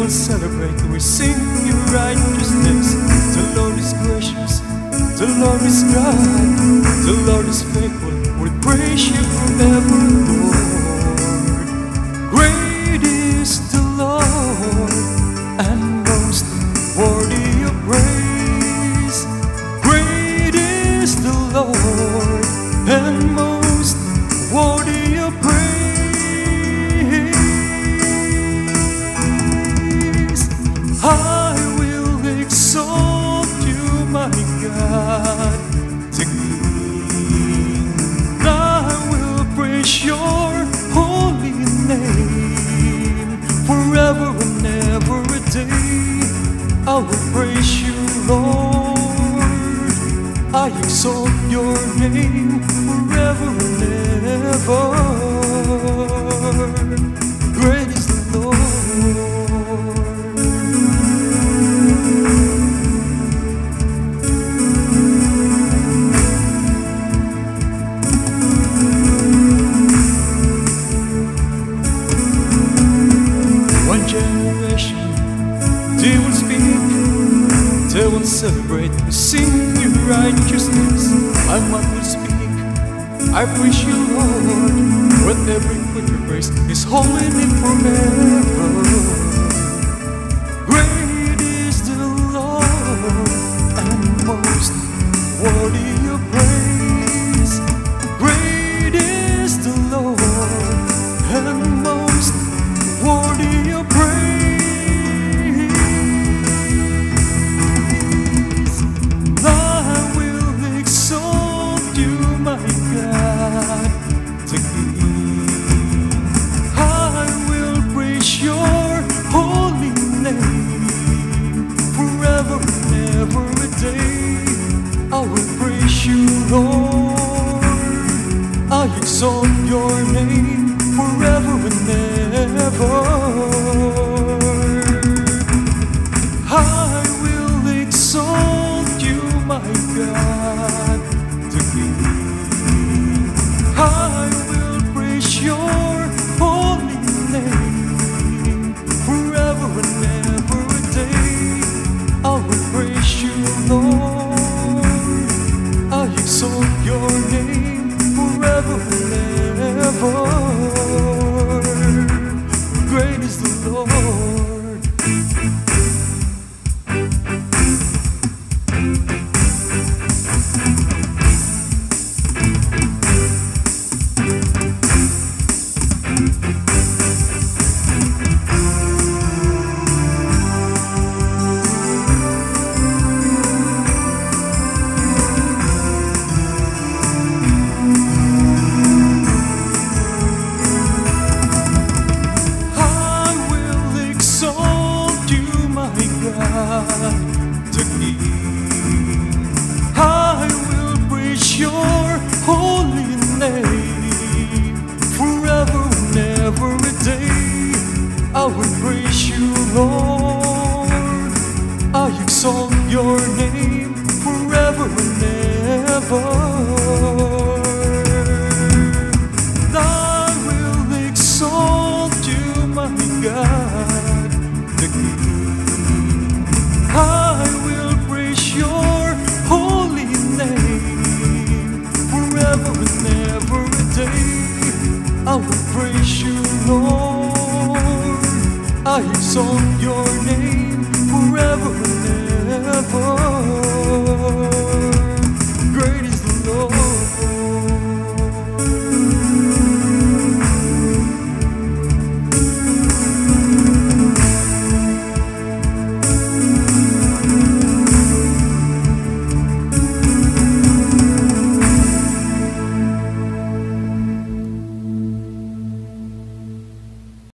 will celebrate, we sing your righteousness. The Lord is gracious, the Lord is kind, the Lord is faithful, we praise you forever, Lord. Great is the Lord, and most worthy of praise. Great is the Lord, and most worthy of praise. I will exalt you, my God, the King. I will praise your holy name forever and ever a day. I will praise you, Lord. I exalt your name forever and ever. Great is the Lord. They will speak, they will celebrate, we sing your righteousness. My mouth will speak, I praise you, Lord. With every quick praise His holy name forever. Great is the Lord, and most worthy of praise. Great is the Lord, and most worthy of praise. I will praise you, Lord. I exalt your name